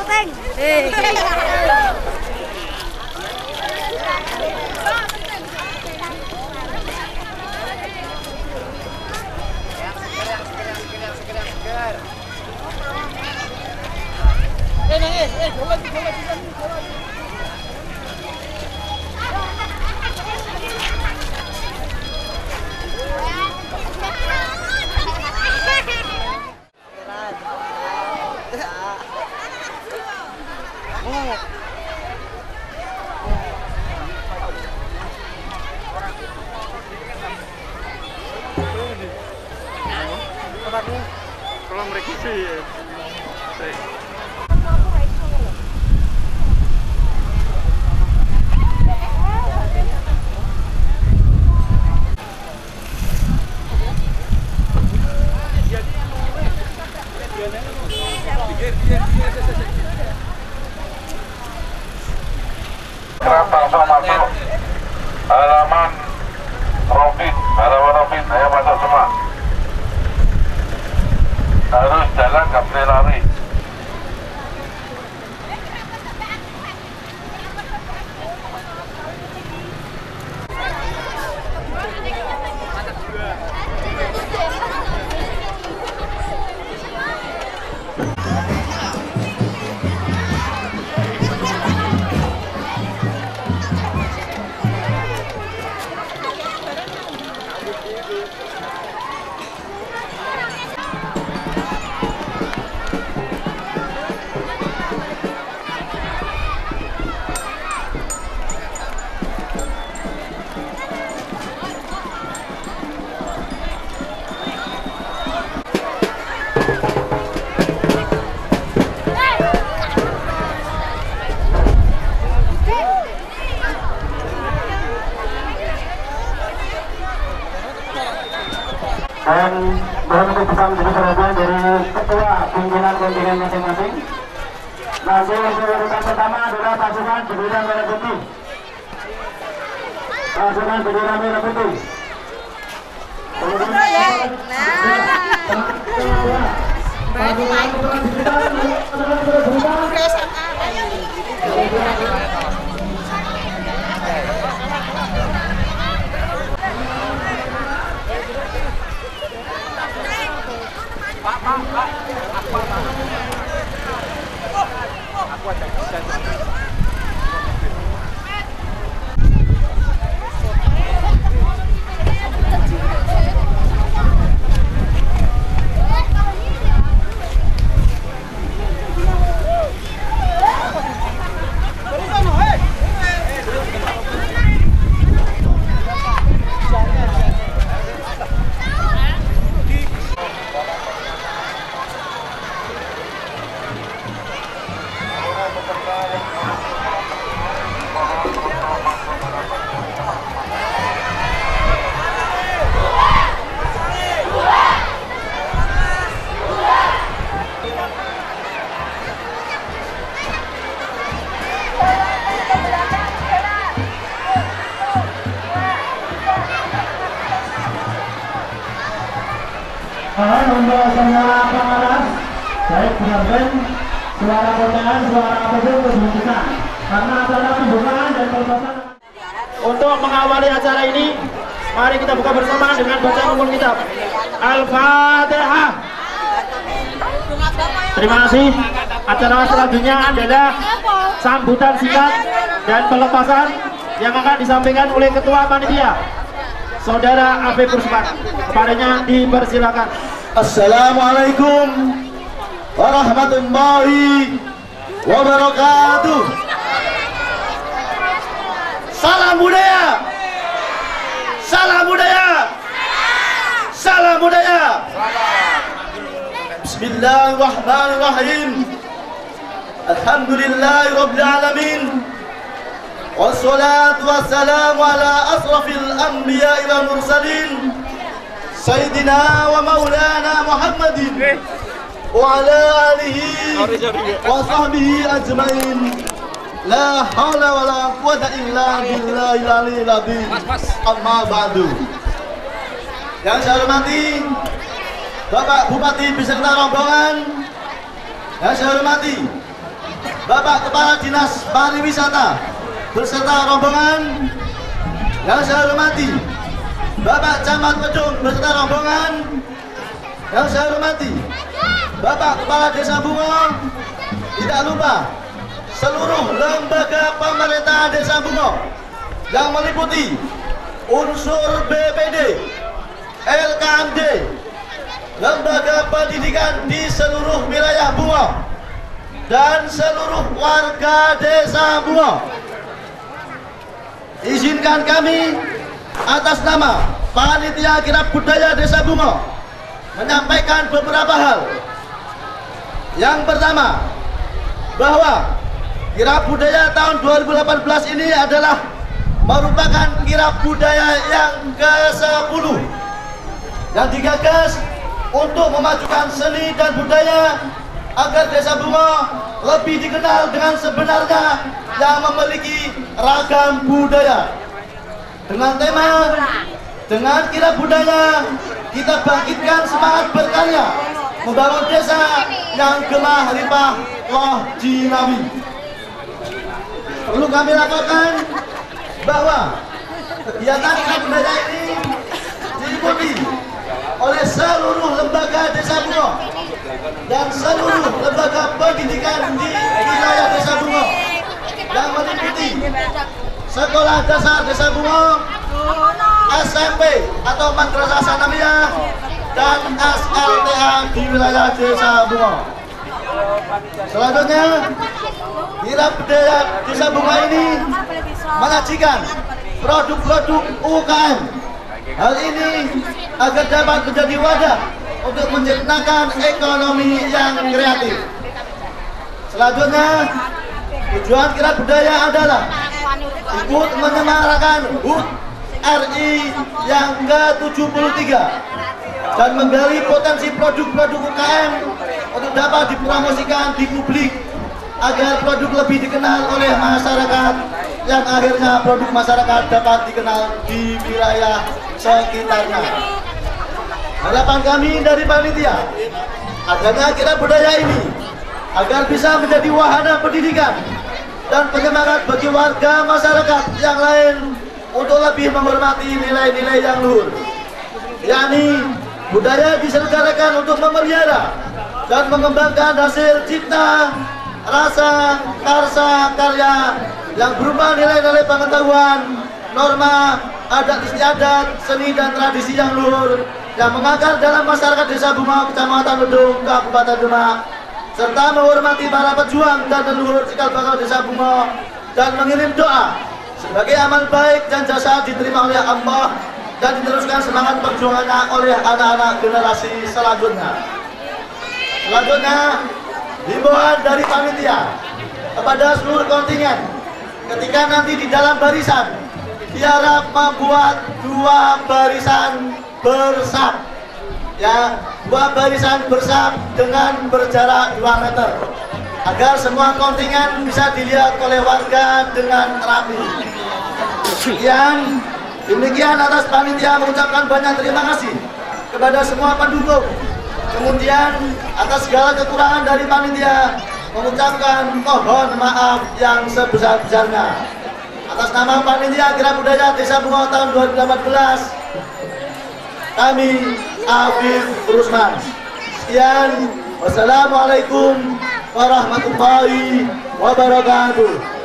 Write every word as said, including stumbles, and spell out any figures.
Teng. Hei. Eh, eh, eh, jalan, jalan, jalan, jalan. Kalau mereka sih langsung masuk halaman Robin, halaman Robin, ayo masuk semua. Harus jalan, nggak boleh lari. Dan mohon untuk pesan perhatian dari ketua pimpinan kontingen masing-masing. Nanti untuk urutan pertama adalah pasukan bendera merah putih. Pasukan bendera merah putih. Mohon untuk semua pengawas, baik benar-benar suara kondangan, suara apapun untuk kita, karena acara pembukaan dan pelepasan. Untuk mengawali acara ini, mari kita buka bersama dengan bacaan umum kitab Al-Fatihah. Terima kasih. Acara selanjutnya adalah sambutan singkat dan pelepasan yang akan disampaikan oleh Ketua Panitia, Saudara Afif Rusman. Kepadanya dipersilakan. Assalamualaikum warahmatullahi wabarakatuh. Salam budaya. Salam budaya. Salam budaya. Bismillahirrahmanirrahim. Alhamdulillahirabbil alamin. Wassalatu wassalamu ala asrafil anbiya'i wal mursalin Sayyidina wa maulana Muhammadin wa ala alihi wa sahbihi ajmain. La hawla wa la quwwata illa billahil aliyyil azim. Amma ba'du. Yang saya hormati Bapak Bupati beserta rombongan, yang saya hormati Bapak Kepala Dinas Pariwisata beserta rombongan yang saya hormati, Bapak Camat Wedung beserta rombongan yang saya hormati, Bapak Kepala Desa Bungo, tidak lupa seluruh lembaga pemerintahan Desa Bungo yang meliputi unsur B P D, L K M D, lembaga pendidikan di seluruh wilayah Bungo, dan seluruh warga Desa Bungo. Izinkan kami atas nama Panitia Kirab Budaya Desa Bungo menyampaikan beberapa hal. Yang pertama, bahwa Kirab Budaya tahun dua ribu delapan belas ini adalah merupakan kirab budaya yang ke sepuluh yang digagas untuk memajukan seni dan budaya agar Desa Bungo lebih dikenal dengan sebenarnya yang memiliki ragam budaya. Dengan tema dengan kirab budaya, kita bangkitkan semangat berkarya membangun desa yang gemah limpah loh jinawi. Perlu kami laporkan bahwa kegiatan kirab budaya ini diikuti oleh seluruh lembaga Desa Bungo dan seluruh lembaga pendidikan di wilayah Desa Bungo yang meliputi Sekolah Dasar Desa Bungo, S M P atau Madrasah Sanawiyah, dan S L T A di wilayah Desa Bungo. Selanjutnya, kirab budaya Desa Bungo ini menyajikan produk-produk U K M. Hal ini agar dapat menjadi wadah untuk menciptakan ekonomi yang kreatif. Selanjutnya, tujuan kirab budaya adalah ikut menyemarakan H U T R I yang ke tujuh puluh tiga dan menggali potensi produk-produk U K M untuk dapat dipromosikan di publik agar produk lebih dikenal oleh masyarakat, yang akhirnya produk masyarakat dapat dikenal di wilayah sekitarnya. Harapan kami dari panitia, adanya kirab budaya ini agar bisa menjadi wahana pendidikan dan penyemangat bagi warga masyarakat yang lain untuk lebih menghormati nilai-nilai yang luhur, yakni budaya diselenggarakan untuk memelihara dan mengembangkan hasil cipta, rasa, karsa, karya yang berupa nilai-nilai pengetahuan, norma, adat istiadat, seni dan tradisi yang luhur yang mengakar dalam masyarakat Desa Bungo, Kecamatan Wedung, Kabupaten Demak, serta menghormati para pejuang dan leluhur cikal bakal Desa Bungo dan mengirim doa sebagai amal baik dan jasa diterima oleh Allah dan diteruskan semangat perjuangannya oleh anak-anak generasi selanjutnya. Selanjutnya, himbauan dari panitia kepada seluruh kontingen, ketika nanti di dalam barisan diharap membuat dua barisan bersap, ya, dua barisan bersap dengan berjarak dua meter agar semua kontingen bisa dilihat oleh warga dengan rapi. Sekian, demikian atas panitia mengucapkan banyak terima kasih kepada semua pendukung. Kemudian atas segala kekurangan dari panitia mengucapkan mohon maaf yang sebesar-besarnya. Atas nama panitia kirab budaya Desa Bungo tahun dua ribu delapan belas, kami Afif Rusman. Sekian, wassalamualaikum warahmatullahi wabarakatuh.